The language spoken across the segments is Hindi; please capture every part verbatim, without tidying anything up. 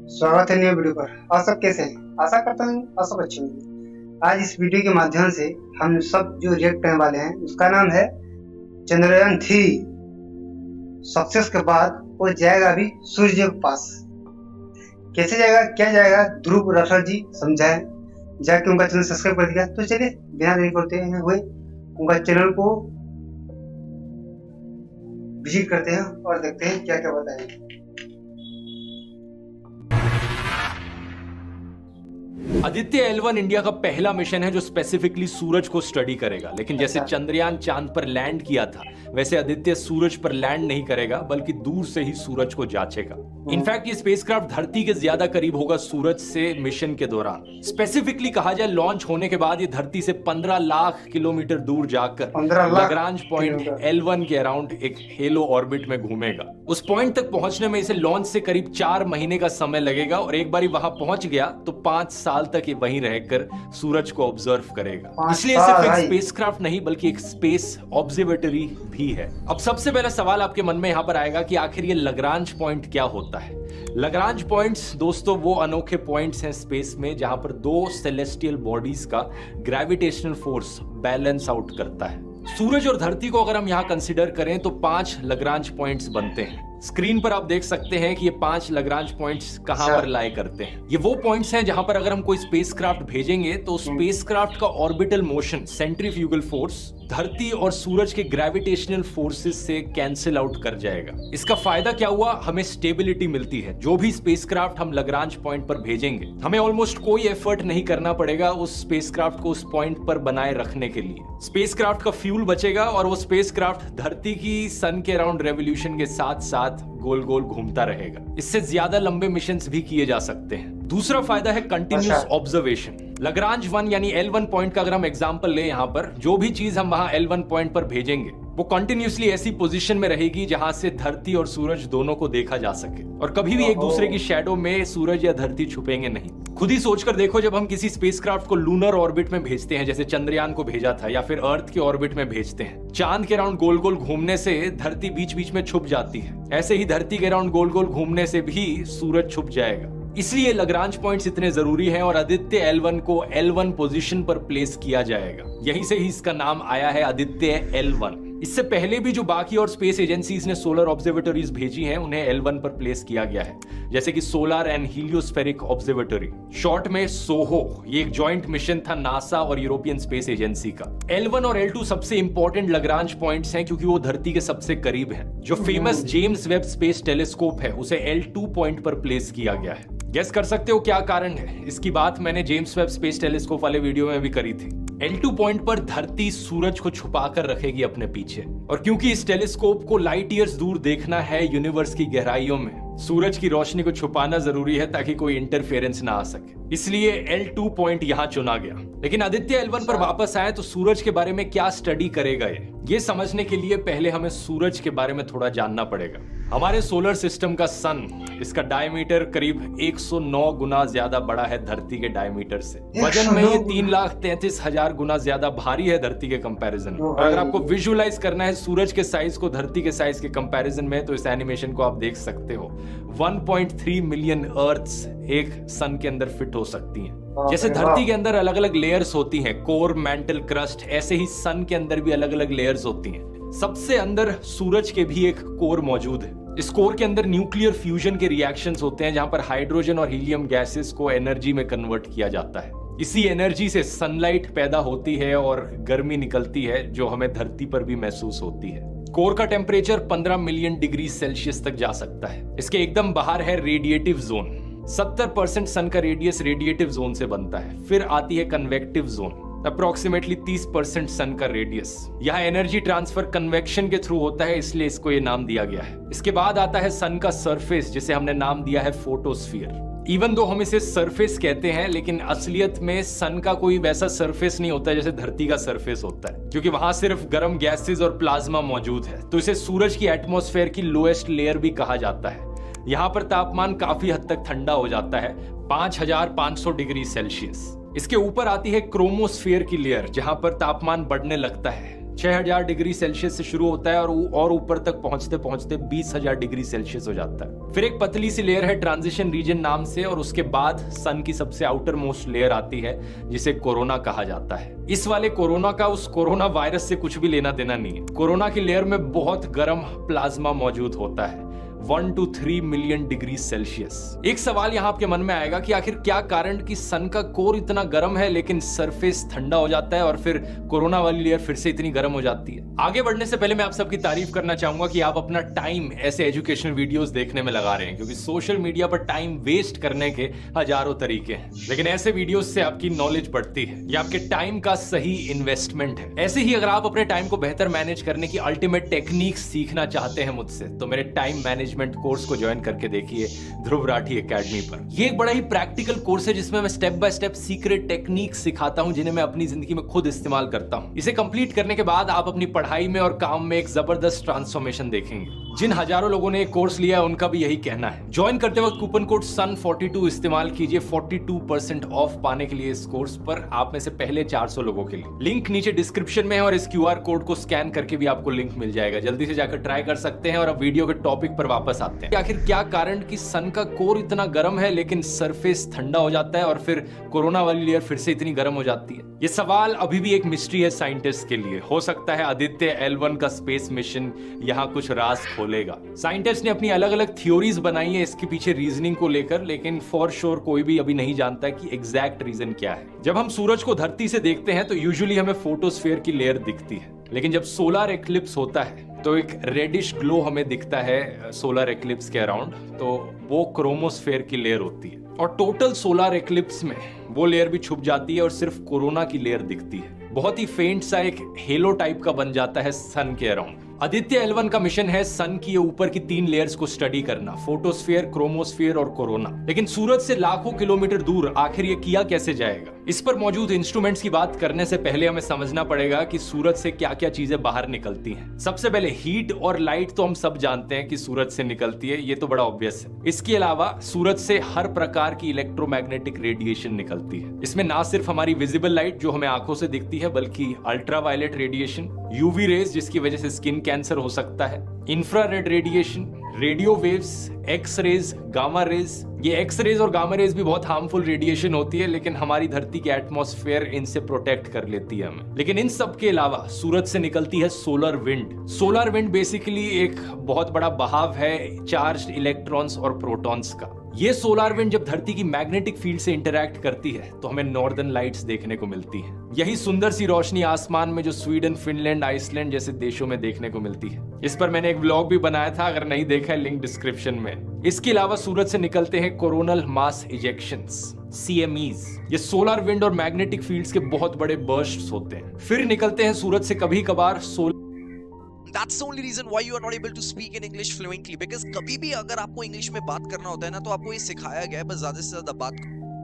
स्वागत है नए वीडियो पर। आप सब कैसे हैं? आशा करता हूँ आप सब अच्छे होंगे। आज इस वीडियो के माध्यम से हम सब जो रिएक्ट करने वाले हैं उसका नाम है चंद्रयान थ्री सक्सेस के बाद वो जाएगा अभी सूर्य के पास। कैसे जाएगा, क्या जाएगा, ध्रुव राठौर जी समझाए, जाके उनका चैनल सब्सक्राइब कर दिया। तो चलिए बिना देरी करते हुए उनका चैनल को विजिट करते हैं और देखते हैं क्या क्या बताएंगे। आदित्य एल वन इंडिया का पहला मिशन है जो स्पेसिफिकली सूरज को स्टडी करेगा। लेकिन जैसे चंद्रयान चांद पर लैंड किया था वैसे आदित्य सूरज पर लैंड नहीं करेगा बल्कि दूर से ही सूरज को जांचेगा। इनफैक्ट ये स्पेसक्राफ्ट धरती के ज्यादा करीब होगा सूरज से मिशन के दौरान। स्पेसिफिकली कहा जाए लॉन्च होने के बाद ये धरती से पंद्रह लाख किलोमीटर दूर जाकर लैग्रांज पॉइंट एल वन के अराउंड एक हेलो ऑर्बिट में घूमेगा। उस पॉइंट तक पहुंचने में इसे लॉन्च से करीब चार महीने का समय लगेगा और एक बार वहां पहुंच गया तो पांच साल तक ये वहीं रहकर सूरज को ऑब्जर्व करेगा। इसलिए सिर्फ एक स्पेसक्राफ्ट नहीं बल्कि एक स्पेस ऑब्जर्वेटरी भी है। अब सबसे पहला सवाल आपके मन में यहां पर आएगा कि आखिर ये लैग्रांज पॉइंट क्या होता है। लैग्रांज पॉइंट्स दोस्तों वो अनोखे पॉइंट्स हैं स्पेस में जहां पर दो सेलेस्टियल बॉडीज का ग्रेविटेशनल फोर्स बैलेंस आउट करता है। सूरज और धरती को अगर हम यहां कंसीडर करें तो पांच लैग्रांज पॉइंट्स बनते हैं। स्क्रीन पर आप देख सकते हैं कि ये पांच लैग्रांज पॉइंट्स कहां पर लाए करते हैं। ये वो पॉइंट्स हैं जहां पर अगर हम कोई स्पेसक्राफ्ट भेजेंगे तो स्पेसक्राफ्ट का ऑर्बिटल मोशन, सेंट्रीफ्यूगल फोर्स धरती और सूरज के ग्रेविटेशनल फोर्सेस से कैंसिल आउट कर जाएगा। इसका फायदा क्या हुआ, हमें स्टेबिलिटी मिलती है। जो भी स्पेसक्राफ्ट हम लैग्रांज पॉइंट पर भेजेंगे हमें ऑलमोस्ट कोई एफर्ट नहीं करना पड़ेगा उस स्पेसक्राफ्ट को उस पॉइंट पर बनाए रखने के लिए। स्पेसक्राफ्ट का फ्यूल बचेगा और वो स्पेसक्राफ्ट धरती की सन के अराउंड रेवोल्यूशन के साथ साथ गोल गोल घूमता रहेगा। इससे ज्यादा लंबे मिशंस भी किए जा सकते हैं। दूसरा फायदा है कंटिन्यूअस ऑब्जर्वेशन। लैग्रांज वन यानी एल वन पॉइंट का अगर हम एग्जांपल ले यहां पर जो भी चीज हम वहां एल वन पॉइंट पर भेजेंगे वो कंटिन्यूअसली ऐसी पोजीशन में रहेगी जहां से धरती और सूरज दोनों को देखा जा सके और कभी भी एक दूसरे की शैडो में सूरज या धरती छुपेंगे नहीं। खुद ही सोचकर देखो, जब हम किसी स्पेसक्राफ्ट को लूनर ऑर्बिट में भेजते हैं जैसे चंद्रयान को भेजा था या फिर अर्थ के ऑर्बिट में भेजते हैं, चांद के अराउंड गोल गोल घूमने से धरती बीच बीच में छुप जाती है। ऐसे ही धरती के अराउंड गोल गोल घूमने से भी सूरज छुप जाएगा। इसलिए लैग्रांज पॉइंट्स इतने जरूरी हैं और आदित्य एल वन को एल वन पोजीशन पर प्लेस किया जाएगा। यहीं से ही इसका नाम आया है आदित्य एल वन। इससे पहले भी जो बाकी और स्पेस एजेंसीज ने सोलर ऑब्जर्वेटरीज भेजी हैं उन्हें एल वन पर प्लेस किया गया है, जैसे कि solar and heliospheric observatory, short में सोहो। ये एक जॉइंट मिशन था नासा और यूरोपियन स्पेस एजेंसी का। एल वन और एल टू सबसे इंपॉर्टेंट लैग्रांज पॉइंट्स हैं क्योंकि वो धरती के सबसे करीब हैं। जो famous James Webb space telescope है उसे एल टू पॉइंट पर प्लेस किया गया है। गेस कर सकते हो क्या कारण है? इसकी बात मैंने जेम्स वेब स्पेस टेलीस्कोप वाले वीडियो में भी करी थी। एल टू पॉइंट पर धरती सूरज को छुपा कर रखेगी अपने पीछे और क्योंकि इस टेलीस्कोप को लाइट ईयर्स दूर देखना है यूनिवर्स की गहराइयों में, सूरज की रोशनी को छुपाना जरूरी है ताकि कोई इंटरफेरेंस ना आ सके। इसलिए एल टू पॉइंट यहां चुना गया। लेकिन आदित्य एल वन पर वापस आए तो सूरज के बारे में क्या स्टडी करेगा ये ये समझने के लिए पहले हमें सूरज के बारे में थोड़ा जानना पड़ेगा। हमारे सोलर सिस्टम का सन, इसका डायमीटर करीब एक सौ नौ गुना ज्यादा बड़ा है धरती के डायमीटर से। वजन में ये तीन लाख तैंतीस हजार गुना ज्यादा भारी है धरती के कंपैरिजन में। अगर आपको विजुअलाइज करना है सूरज के साइज को धरती के साइज के कंपैरिजन में तो इस एनिमेशन को आप देख सकते हो। One point three million earths एक सन के अंदर फिट हो सकती हैं। जैसे धरती के अंदर अलग अलग लेयर्स होती हैं, कोर, मैंटल, क्रस्ट, ऐसे ही सन के अंदर भी अलग अलग लेयर्स होती हैं। सबसे अंदर सूरज के भी एक कोर मौजूद है। इस कोर के अंदर न्यूक्लियर फ्यूजन के रिएक्शंस होते हैं जहां पर हाइड्रोजन और हीलियम गैसेस को एनर्जी में कन्वर्ट किया जाता है। इसी एनर्जी से सनलाइट पैदा होती है और गर्मी निकलती है जो हमें धरती पर भी महसूस होती है। कोर का टेम्परेचर पंद्रह मिलियन डिग्री सेल्सियस तक जा सकता है। इसके एकदम बाहर है रेडिएटिव जोन। सत्तर परसेंट सन का रेडियस रेडिएटिव जोन से बनता है। फिर आती है कन्वेक्टिव जोन, अप्रोक्सीमेटली तीस परसेंट सन का रेडियस। यहाँ एनर्जी ट्रांसफर कन्वेक्शन के थ्रू होता है इसलिए इसको ये नाम दिया गया है। इसके बाद आता है सन का सरफेस जिसे हमने नाम दिया है फोटोस्फीयर। इवन दो हम इसे सरफेस कहते हैं लेकिन असलियत में सन का कोई वैसा सरफेस नहीं होता जैसे धरती का सरफेस होता है, क्योंकि वहां सिर्फ गर्म गैसेस और प्लाज्मा मौजूद है। तो इसे सूरज की एटमॉस्फेयर की लोएस्ट लेयर भी कहा जाता है। यहाँ पर तापमान काफी हद तक ठंडा हो जाता है, पांच हजार पांच सौ डिग्री सेल्सियस। इसके ऊपर आती है क्रोमोस्फीयर की लेयर, जहां पर तापमान बढ़ने लगता है। छह हज़ार डिग्री सेल्सियस से शुरू होता है और और ऊपर तक पहुंचते पहुंचते बीस हज़ार डिग्री सेल्सियस हो जाता है। फिर एक पतली सी लेयर है ट्रांजिशन रीजन नाम से, और उसके बाद सन की सबसे आउटर मोस्ट लेयर आती है जिसे कोरोना कहा जाता है। इस वाले कोरोना का उस कोरोना वायरस से कुछ भी लेना देना नहीं है। कोरोना की लेयर में बहुत गर्म प्लाज्मा मौजूद होता है, one two three million degree Celsius. एक सवाल यहाँ आपके मन में आएगा कि आखिर क्या कारण कि सन का कोर इतना गर्म है लेकिन सरफेस ठंडा हो जाता है और फिर कोरोना वाली लेयर फिर से इतनी गर्म हो जाती है। आगे बढ़ने से पहले मैं आप सबकी तारीफ करना चाहूंगा कि आप अपना टाइम ऐसे एजुकेशनल वीडियोस देखने में लगा रहे हैं, क्योंकि सोशल मीडिया पर टाइम वेस्ट करने के हजारों तरीके हैं, लेकिन ऐसे वीडियोस से आपकी नॉलेज बढ़ती है। ये आपके टाइम का सही इन्वेस्टमेंट है। ऐसे ही अगर आप अपने टाइम को बेहतर मैनेज करने की अल्टीमेट टेक्निक सीखना चाहते हैं मुझसे, तो मेरे टाइम मैनेजमेंट कोर्स को ज्वाइन करके देखिए ध्रुव राठी एकेडमी पर। ये एक बड़ा ही प्रैक्टिकल कोर्स है जिसमें मैं step by step secret technique सिखाता हूं, जिन्हें मैं अपनी जिंदगी में खुद इस्तेमाल करता हूं। इसे कंप्लीट करने के बाद आप अपनी पढ़ाई में और काम में एक जबरदस्त ट्रांसफॉर्मेशन देखेंगे। जिन हजारों लोगों ने एक कोर्स लिया है उनका भी यही कहना है। ज्वाइन करते वक्त coupon code sun forty two इस्तेमाल कीजिए बयालीस परसेंट ऑफ पाने के लिए इस कोर्स पर, आप में से पहले चार सौ लोगों के लिए। लिंक नीचे डिस्क्रिप्शन में है और इस क्यूआर कोड को स्कैन करके भी आपको लिंक मिल जाएगा। जल्दी से जाकर ट्राई कर सकते हैं। और अब वीडियो के टॉपिक पर वापस आते हैं। आखिर क्या कारण कि सन का कोर इतना गर्म है लेकिन सरफेस ठंडा हो जाता है और फिर कोरोना वाली लेयर फिर से इतनी गर्म हो जाती है? ये सवाल अभी भी एक मिस्ट्री है साइंटिस्ट के लिए। हो सकता है आदित्य एल वन का स्पेस मिशन यहाँ कुछ राज खोलेगा। साइंटिस्ट ने अपनी अलग अलग थ्योरीज बनाई है इसके पीछे रीजनिंग को लेकर, लेकिन फॉर श्योर कोई भी अभी नहीं जानता कि एग्जैक्ट रीजन क्या है। जब हम सूरज को धरती से देखते हैं तो यूजुअली हमें फोटोस्फीयर की लेयर दिखती है, लेकिन जब सोलर एक्लिप्स होता है तो एक रेडिश ग्लो हमें दिखता है सोलर एक्लिप्स के अराउंड, तो वो क्रोमोस्फीयर की लेयर होती है। और टोटल सोलर एक्लिप्स में वो लेयर भी छुप जाती है और सिर्फ कोरोना की लेयर दिखती है। बहुत ही फेंट सा एक हेलो टाइप का बन जाता है सन के अराउंड। आदित्य एल वन का मिशन है सन की ऊपर की तीन लेयर्स को स्टडी करना, फोटोस्फीयर, क्रोमोस्फीयर और कोरोना। लेकिन सूरज से लाखों किलोमीटर दूर आखिर ये किया कैसे जाएगा? इस पर मौजूद इंस्ट्रूमेंट्स की बात करने से पहले हमें समझना पड़ेगा कि सूरज से क्या क्या चीजें बाहर निकलती हैं। सबसे पहले हीट और लाइट तो हम सब जानते हैं कि सूरज से निकलती है, ये तो बड़ा ऑब्वियस है। इसके अलावा सूरज से हर प्रकार की इलेक्ट्रोमैग्नेटिक रेडिएशन निकलती है। इसमें ना सिर्फ हमारी विजिबल लाइट जो हमें आंखों से दिखती है, बल्कि अल्ट्रावायलेट रेडिएशन, यूवी रेज जिसकी वजह से स्किन कैंसर हो सकता है, infrared radiation, radio waves, X rays, gamma rays. ये एक्स रेज और गामा रेज भी बहुत हार्मफुल रेडिएशन होती है, लेकिन हमारी धरती की एटमॉस्फेयर इनसे प्रोटेक्ट कर लेती है हमें। लेकिन इन सब के अलावा सूरज से निकलती है solar wind. Solar wind basically एक बहुत बड़ा बहाव है चार्ज्ड इलेक्ट्रॉन्स और प्रोटॉन्स का। ये सोलर विंड जब धरती की मैग्नेटिक फील्ड से इंटरैक्ट करती है तो हमें नॉर्दर्न लाइट्स देखने को मिलती है। यही सुंदर सी रोशनी आसमान में जो स्वीडन, फिनलैंड, आइसलैंड जैसे देशों में देखने को मिलती है। इस पर मैंने एक व्लॉग भी बनाया था, अगर नहीं देखा है लिंक डिस्क्रिप्शन में। इसके अलावा सूरज से निकलते हैं coronal mass ejections, C M Es. ये सोलर विंड और मैग्नेटिक फील्ड्स के बहुत बड़े बर्स्ट्स होते हैं। फिर निकलते हैं सूरज से कभी कभार solar. That's the only reason why you are not able to speak in English fluently, because कभी भी अगर आपको इंग्लिश में बात करना होता है ना, तो आपको ये सिखाया गया है बस ज्यादा से ज्यादा बात।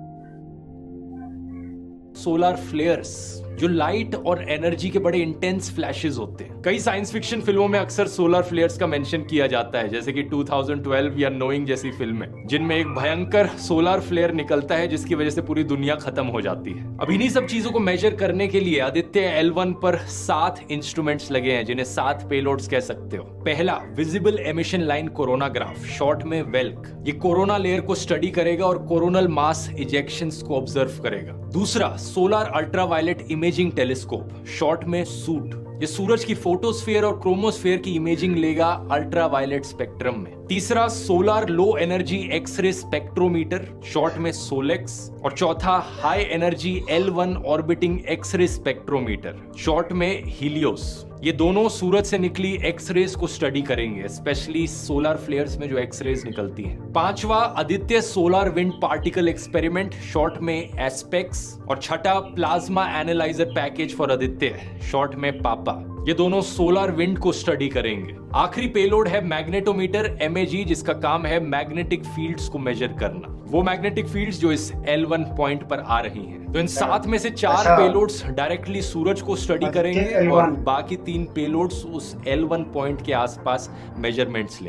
सोलर फ्लेयर्स जो लाइट और एनर्जी के बड़े इंटेंस फ्लैशेस होते हैं। कई साइंस फिक्शन फिल्मों में अक्सर सोलर फ्लेयर्स का मेंशन किया जाता है, जैसे कि टू थाउजेंड ट्वेल्व या नोइंग जैसी फिल्में, जिनमें एक भयंकर सोलर फ्लेयर निकलता है जिसकी वजह से पूरी दुनिया खत्म हो जाती है। अब इन्हीं सब चीजों को मेजर करने के लिए आदित्य एल वन पर सात इंस्ट्रूमेंट्स लगे हैं, जिन्हें सात पेलोड्स कह सकते हो। पहला, visible emission line coronagraph, short में वेल्क। ये कोरोना लेयर को स्टडी करेगा और कोरोनल मास इजेक्शंस को ऑब्जर्व करेगा। दूसरा, solar ultraviolet imaging telescope, short में सूट। ये सूरज की फोटोस्फीयर और क्रोमोस्फीयर की इमेजिंग लेगा अल्ट्रावायलेट स्पेक्ट्रम में। तीसरा, solar low energy X ray spectrometer, short में सोलेक्स। और चौथा, high energy L one orbiting X ray spectrometer, short में हीलियोस। ये दोनों सूरज से निकली एक्सरेज को स्टडी करेंगे, स्पेशली सोलर फ्लेयर्स में जो एक्सरेज निकलती हैं। पांचवा, Aditya solar wind particle experiment, short में एस्पेक्स। और छठा, plasma analyser package for Aditya, short में पापा। ये दोनों सोलर विंड को स्टडी करेंगे। आखिरी पेलोड है मैग्नेटोमीटर, एम ए जी, जिसका काम है मैग्नेटिक फील्ड्स को मेजर करना, वो मैग्नेटिक फील्ड्स जो इस एल वन पॉइंट पर आ रही हैं। तो इन सात में से चार पेलोड्स डायरेक्टली सूरज को स्टडी करेंगे और बाकी तीन पेलोड्स उस एल वन पॉइंट के आसपास मेजरमेंट्स लेंगे।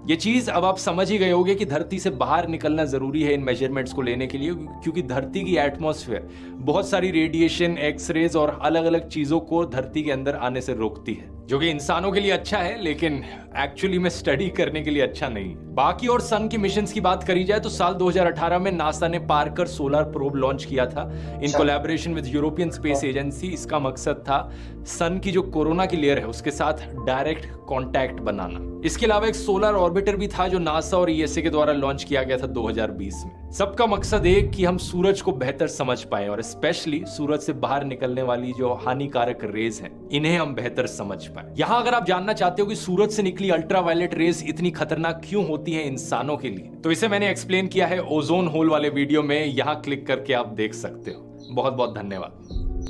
ये चीज अब आप समझ ही गए होंगे कि धरती से बाहर निकलना जरूरी है इन मेजरमेंट्स को लेने के लिए, क्योंकि धरती की एटमॉस्फेयर बहुत सारी रेडिएशन, एक्सरेज और अलग अलग चीजों को धरती के अंदर आने से रोकती है, जो कि इंसानों के लिए अच्छा है लेकिन एक्चुअली में स्टडी करने के लिए अच्छा नहीं। बाकी और सन की मिशंस की बात करी जाए तो साल दो हज़ार अठारह में नासा ने पार्कर सोलर प्रोब लॉन्च किया था in collaboration with European space agency. इसका मकसद था सन की जो कोरोना की लेयर है उसके साथ डायरेक्ट कांटेक्ट बनाना। इसके अलावा एक सोलर ऑर्बिटर भी था जो नासा और ईएसए के द्वारा लॉन्च किया गया था दो हज़ार बीस में। सबका मकसद एक कि हम सूरज को बेहतर समझ पाए और स्पेशली सूरज से बाहर निकलने वाली जो हानिकारक रेज हैं इन्हें हम बेहतर समझ पाए। यहाँ अगर आप जानना चाहते हो कि सूरज से निकली अल्ट्रावायलेट रेज इतनी खतरनाक क्यों होती है इंसानों के लिए, तो इसे मैंने एक्सप्लेन किया है ओजोन होल वाले वीडियो में, यहाँ क्लिक करके आप देख सकते हो। बहुत बहुत धन्यवाद।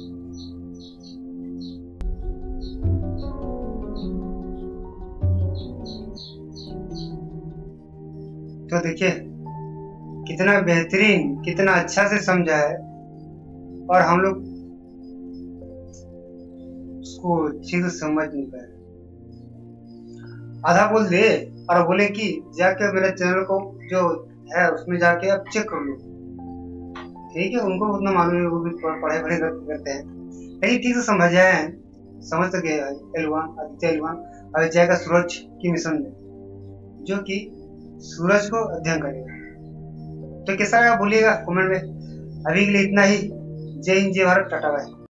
तो देखिए कितना बेहतरीन, कितना अच्छा से समझा है और हम लोग उसको ठीक से समझ नहीं पाए। आधा बोल दे और बोले कि जाके मेरे चैनल को जो है उसमें जाके आप चेक कर लो। ठीक है, उनको उतना मालूम है, वो भी पढ़ाई पढ़ाई करते हैं, लेकिन ठीक से समझा है, समझ तो गए। एलवान आदित्य एलवान अब जाएगा सूरज की मिशन में, जो कि सूरज को अध्ययन करेगा। तो कैसा लगा बोलिएगा कमेंट में। अभी के लिए इतना ही। जय हिंद, जय भारत, टाटा बाय।